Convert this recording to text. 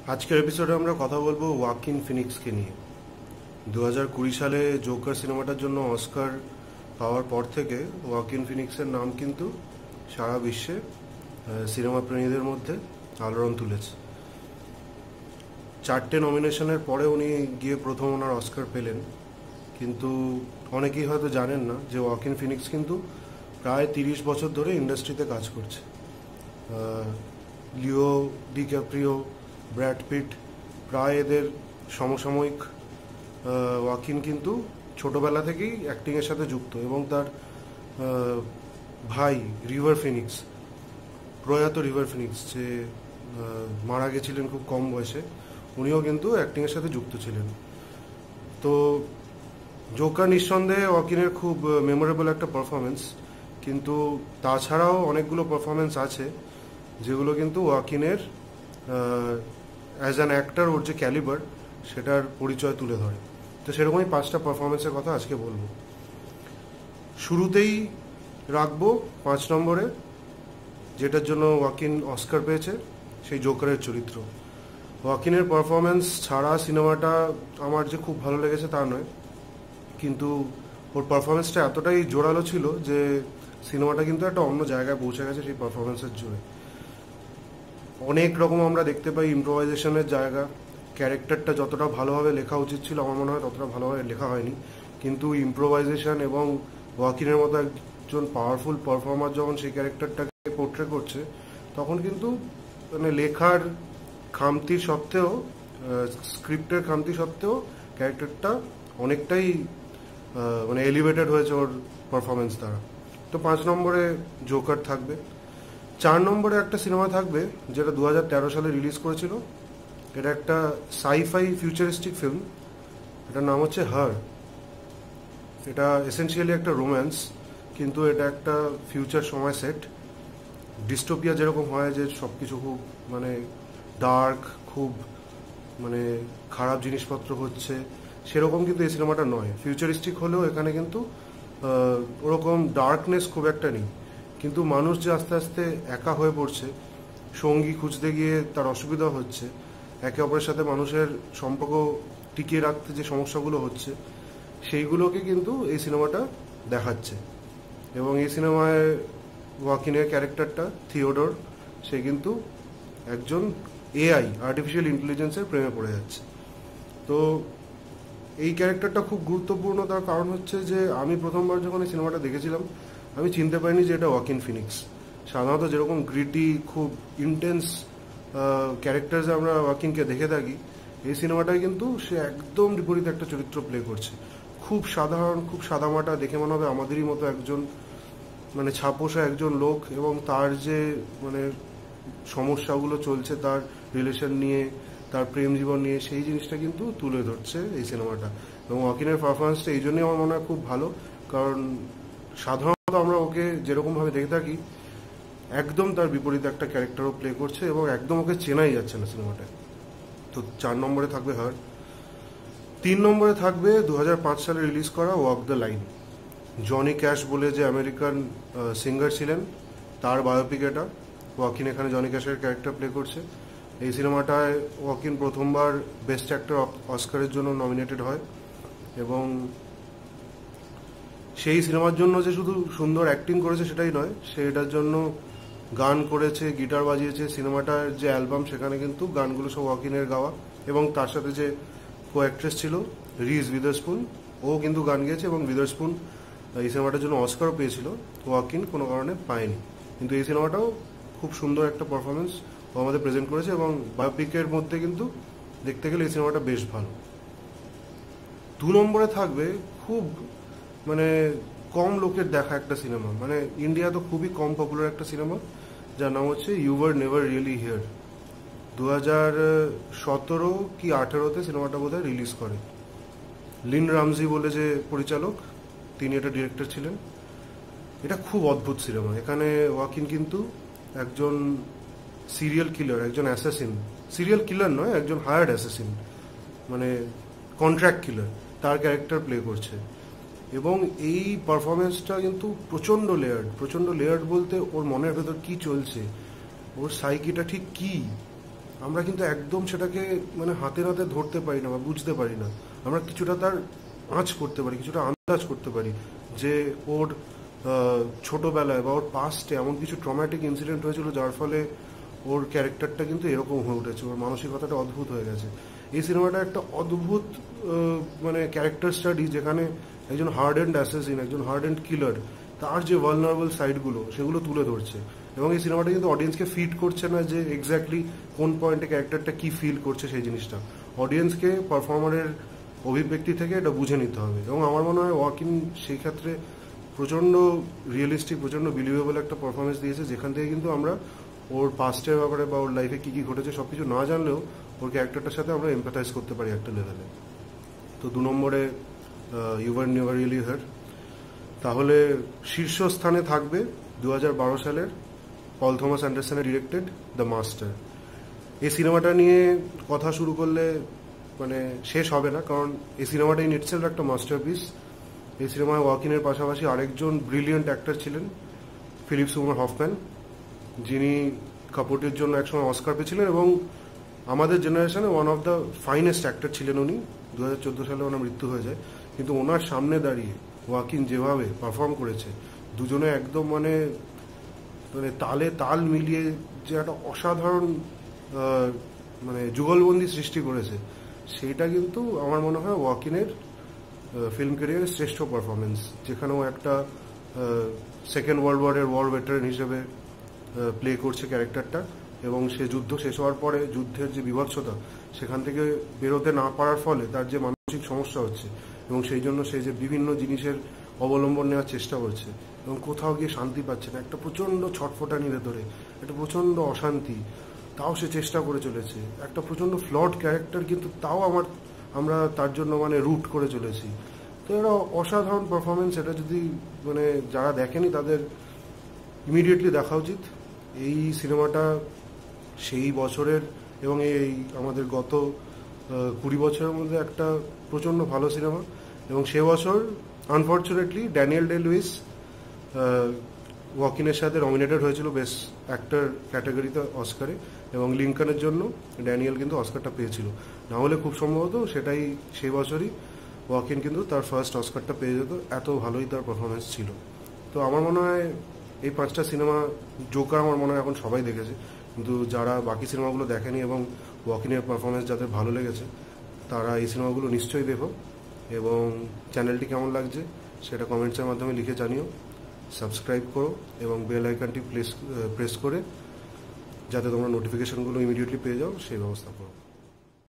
আজকের এপিসোডে আমরা কথা বলবো ওয়াকিন ফিনিক্সকে নিয়ে। 2020 সালে জোকার সিনেমাটার জন্য অস্কার পাওয়ার পর থেকে ওয়াকিন ফিনিক্সের নাম কিন্তু সারা বিশ্বে সিনেমা প্রেমীদের মধ্যে আলোড়ন তুলেছে। 4টে নমিনেশনের পরে উনি গিয়ে প্রথম ওনার অস্কার পেলেন, কিন্তু অনেকেই হয়তো জানেন না যে ওয়াকিন ফিনিক্স কিন্তু প্রায় 30 বছর ধরে ইন্ডাস্ট্রিতে কাজ করছে। লিও ডিক্যাপ্রিও, ব্র্যাড পিট প্রায় এদের সমসাময়িক। ওয়াকিন কিন্তু ছোটবেলা থেকেই অ্যাক্টিংয়ের সাথে যুক্ত এবং তার ভাই রিভার ফিনিক্স, প্রয়াত রিভার ফিনিক্স, যে মারা গেছিলেন খুব কম বয়সে, উনিও কিন্তু অ্যাক্টিংয়ের সাথে যুক্ত ছিলেন। তো জোকার নিঃসন্দেহে ওয়াকিনের খুব মেমোরেবল একটা পারফরমেন্স, কিন্তু তাছাড়াও অনেকগুলো পারফরমেন্স আছে যেগুলো কিন্তু ওয়াকিনের অ্যাজ অ্যান অ্যাক্টর ওর যে ক্যালিবার সেটার পরিচয় তুলে ধরে। তো সেরকমই 5টা পারফরমেন্সের কথা আজকে বলবো। শুরুতেই রাখবো 5 নম্বরে, যেটার জন্য ওয়াকিন অস্কার পেয়েছে, সেই জোকারের চরিত্র। ওয়াকিনের পারফরমেন্স ছাড়া সিনেমাটা আমার যে খুব ভালো লেগেছে তা নয়, কিন্তু ওর পারফরমেন্সটা এতটাই জোরালো ছিল যে সিনেমাটা কিন্তু একটা অন্য জায়গায় পৌঁছে গেছে সেই পারফরমেন্সের জোরে। অনেক রকম আমরা দেখতে পাই ইম্প্রোভাইজেশনের জায়গা। ক্যারেক্টারটা যতটা ভালোভাবে লেখা উচিত ছিল আমার মনে হয় ততটা ভালোভাবে লেখা হয়নি, কিন্তু ইম্প্রোভাইজেশন এবং ওয়াকিনের মতো একজন পাওয়ারফুল পারফর্মার যখন সেই ক্যারেক্টারটাকে পোর্ট্রে করছে, তখন কিন্তু মানে লেখার খামতি সত্ত্বেও, স্ক্রিপ্টের খামতি সত্ত্বেও ক্যারেক্টারটা অনেকটাই মানে এলিভেটেড হয়েছে ওর পারফরমেন্স দ্বারা। তো 5 নম্বরে জোকার থাকবে। 4 নম্বরে একটা সিনেমা থাকবে যেটা 2013 সালে রিলিজ করেছিল। এটা একটা সাইফাই ফিউচারিস্টিক ফিল্ম, এটার নাম হচ্ছে হার। এটা এসেনশিয়ালি একটা রোম্যান্স, কিন্তু এটা একটা ফিউচার সময় সেট। ডিস্টোপিয়া যেরকম হয় যে সব কিছু খুব মানে ডার্ক, খুব মানে খারাপ জিনিসপত্র হচ্ছে, সেরকম কিন্তু এই সিনেমাটা নয়। ফিউচারিস্টিক হলেও এখানে কিন্তু ওরকম ডার্কনেস খুব একটা নেই, কিন্তু মানুষ যে আস্তে আস্তে একা হয়ে পড়ছে, সঙ্গী খুঁজতে গিয়ে তার অসুবিধা হচ্ছে, একে অপরের সাথে মানুষের সম্পর্ক টিকিয়ে রাখতে যে সমস্যাগুলো হচ্ছে, সেইগুলোকে কিন্তু এই সিনেমাটা দেখাচ্ছে। এবং এই সিনেমায় ওয়াকিনের ক্যারেক্টারটা থিওডোর, সে কিন্তু একজন এআই, আর্টিফিশিয়াল ইন্টেলিজেন্সের প্রেমে পড়ে যাচ্ছে। তো এই ক্যারেক্টারটা খুব গুরুত্বপূর্ণ, তার কারণ হচ্ছে যে আমি প্রথমবার যখন এই সিনেমাটা দেখেছিলাম আমি চিনতে পারিনি যে এটা ওয়াকিন ফিনিক্স। সাধারণত যেরকম গ্রিটি, খুব ইন্টেন্স ক্যারেক্টার্সে আমরা ওয়াকিনকে দেখে থাকি, এই সিনেমাটায় কিন্তু সে একদম বিপরীত একটা চরিত্র প্লে করছে। খুব সাধারণ, খুব সাদামাটা, দেখে মনে হবে আমাদেরই মতো একজন মানে ছাপোষা একজন লোক, এবং তার যে মানে সমস্যাগুলো চলছে তার রিলেশন নিয়ে, তার প্রেম জীবন নিয়ে, সেই জিনিসটা কিন্তু তুলে ধরছে এই সিনেমাটা। এবং ওয়াকিনের পারফরমেন্সটা এই জন্যই আমার মনে হয় খুব ভালো, কারণ সাধারণত আমরা ওকে যেরকমভাবে দেখে থাকি একদম তার বিপরীতে একটা ক্যারেক্টারও প্লে করছে এবং একদম ওকে চেনাই যাচ্ছে না সিনেমাটায়। তো 4 নম্বরে থাকবে হার। 3 নম্বরে থাকবে 2005 সালে রিলিজ করা Walk the Line. Johnny Cash বলে যে আমেরিকান সিঙ্গার ছিলেন, তার বায়োপিক এটা। ওয়াকিন এখানে জনি ক্যাশের ক্যারেক্টার প্লে করছে। এই সিনেমাটায় ওয়াকিন প্রথমবার বেস্ট অ্যাক্টর অস্কারের জন্য নমিনেটেড হয়, এবং সেই সিনেমার জন্য যে শুধু সুন্দর অ্যাক্টিং করেছে সেটাই নয়, সে এটার জন্য গান করেছে, গিটার বাজিয়েছে। সিনেমাটার যে অ্যালবাম, সেখানে কিন্তু গানগুলো সব ওয়াকিনের গাওয়া, এবং তার সাথে যে কো অ্যাক্ট্রেস ছিল রিজ উইদারস্পুন, ও কিন্তু গান গেয়েছে, এবং উইদারস্পুন এই সিনেমাটার জন্য অস্কারও পেয়েছিল, ওয়াকিন কোনো কারণে পায়নি। কিন্তু এই সিনেমাটাও খুব সুন্দর একটা পারফরমেন্স ও আমাদের প্রেজেন্ট করেছে, এবং বায়োপিকের মধ্যে কিন্তু দেখতে গেলে এই সিনেমাটা বেশ ভালো। 2 নম্বরে থাকবে খুব মানে কম লোকের দেখা একটা সিনেমা, মানে ইন্ডিয়া তো খুবই কম পপুলার একটা সিনেমা, যার নাম হচ্ছে You Were Never Really Here. 2017 কি 18তে সিনেমাটা বোধহয় রিলিজ করে। লিন রামজি বলে যে পরিচালক, তিনি এটা ডিরেক্টর ছিলেন। এটা খুব অদ্ভুত সিনেমা। এখানে ওয়াকিন কিন্তু একজন সিরিয়াল কিলার, একজন অ্যাসাসিন, সিরিয়াল কিলার নয়, একজন হায়ার্ড অ্যাসাসিন, মানে কন্ট্রাক্ট কিলার, তার ক্যারেক্টার প্লে করছে। এবং এই পারফরমেন্সটা কিন্তু প্রচণ্ড লেয়ার্ড বলতে ওর মনের ভেতর কি চলছে, ওর সাইকিটা ঠিক কি, আমরা কিন্তু একদম সেটাকে মানে হাতে নাতে ধরতে পারি না বা বুঝতে পারি না। আমরা কিছুটা তার আঁচ করতে পারি, কিছুটা আন্দাজ করতে পারি যে ওর ছোটোবেলায় বা ওর পাস্টে এমন কিছু ট্রমাটিক ইনসিডেন্ট হয়েছিল যার ফলে ওর ক্যারেক্টারটা কিন্তু এরকম হয়ে উঠেছে, ওর মানসিকতাটা অদ্ভুত হয়ে গেছে। এই সিনেমাটা একটা অদ্ভুত মানে ক্যারেক্টার স্টাডি, যেখানে একজন হার্ড অ্যান্ড অ্যাসেসিন, একজন হার্ড অ্যান্ড কিলার, তার যে ভালনারেবল সাইডগুলো সেগুলো তুলে ধরছে। এবং এই সিনেমাটা কিন্তু অডিয়েন্সকে ফিট করছে না যে এক্স্যাক্টলি কোন পয়েন্টে ক্যারেক্টারটা কি ফিল করছে সেই জিনিসটা। অডিয়েন্সকে পারফর্মারের অভিব্যক্তি থেকে এটা বুঝে নিতে হবে। এবং আমার মনে হয় ওয়াকিন সেই ক্ষেত্রে প্রচণ্ড রিয়েলিস্টিক, প্রচণ্ড বিলিভেবল একটা পারফরমেন্স দিয়েছে, যেখান থেকে কিন্তু আমরা ওর পাস্টের ব্যাপারে বা ওর লাইফে কী কী ঘটেছে সব কিছু না জানলেও ওর ক্যারেক্টারটার সাথে আমরা এমপ্যাথাইজ করতে পারি একটা লেভেলে। তো 2 নম্বরে You Were Never Really Here. তাহলে শীর্ষস্থানে থাকবে 2012 সালের পল থমাস অ্যান্ডারসনের ডিরেক্টেড দ্য মাস্টার। এই সিনেমাটা নিয়ে কথা শুরু করলে মানে শেষ হবে না, কারণ এই সিনেমাটা ইন ইটসেলফ একটা মাস্টারপিস। এই সিনেমায় ওয়াকিনের পাশাপাশি আরেকজন ব্রিলিয়েন্ট অ্যাক্টর ছিলেন, ফিলিপ সেমুর হফম্যান, যিনি কাপড়টির জন্য একসময় অস্কার পেয়েছিলেন এবং আমাদের জেনারেশনে one of the finest actor ছিলেন উনি। 2014 সালে ওনার মৃত্যু হয়ে যায়, কিন্তু ওনার সামনে দাঁড়িয়ে ওয়াকিন যেভাবে পারফর্ম করেছে, দুজনে একদম মানে মানে তালে তাল মিলিয়ে যে একটা অসাধারণ মানে যুগলবন্দি সৃষ্টি করেছে, সেইটা কিন্তু আমার মনে হয় ওয়াকিনের ফিল্ম ক্যারিয়ারের শ্রেষ্ঠ পারফরমেন্স। যেখানেও একটা সেকেন্ড ওয়ার্ল্ড ওয়ারের ওয়ার ভেটারেন হিসেবে প্লে করছে ক্যারেক্টারটা, এবং সে যুদ্ধ শেষ হওয়ার পরে যুদ্ধের যে বিভৎসতা, সেখান থেকে বেরোতে না পারার ফলে তার যে মানসিক সমস্যা হচ্ছে, এবং সেই জন্য সে যে বিভিন্ন জিনিসের অবলম্বন নেওয়ার চেষ্টা করছে এবং কোথাও গিয়ে শান্তি পাচ্ছে না, একটা প্রচণ্ড ছটফটানি ভেতরে, একটা প্রচণ্ড অশান্তি, তাও সে চেষ্টা করে চলেছে। একটা প্রচণ্ড ফ্লড ক্যারেক্টার, কিন্তু তাও আমরা তার জন্য মানে রুট করে চলেছি। তো এটা অসাধারণ পারফরমেন্স। এটা যদি মানে যারা দেখেনি তাদের ইমিডিয়েটলি দেখা উচিত। এই সিনেমাটা সেই বছরের এবং এই আমাদের গত 20 বছরের মধ্যে একটা প্রচণ্ড ভালো সিনেমা। এবং সে বছর আনফর্চুনেটলি ড্যানিয়েল ডে লুইস ওয়াকিনের সাথে নমিনেটেড হয়েছিল বেস্ট অ্যাক্টর ক্যাটাগরিতে অস্কারে, এবং লিঙ্কনের জন্য ড্যানিয়েল কিন্তু অস্কারটা পেয়েছিল। না হলে খুব সম্ভবত সেটাই সেই বছরই ওয়াকিন কিন্তু তার ফার্স্ট অস্কারটা পেয়ে যেত, এত ভালোই তার পারফরমেন্স ছিল। তো আমার মনে হয় এই 5টা সিনেমা, জোকার আমার মনে হয় এখন সবাই দেখেছে, কিন্তু যারা বাকি সিনেমাগুলো দেখেনি এবং ওয়াকিনের পারফরমেন্স যাদের ভালো লেগেছে তারা এই সিনেমাগুলো নিশ্চয়ই দেখো। এবং চ্যানেলটি কেমন লাগছে সেটা কমেন্টসের মাধ্যমে লিখে জানিও। সাবস্ক্রাইব করো এবং বেল আইকনটি প্রেস করে যাতে তোমরা নোটিফিকেশনগুলো ইমিডিয়েটলি পেয়ে যাও সেই ব্যবস্থা করো।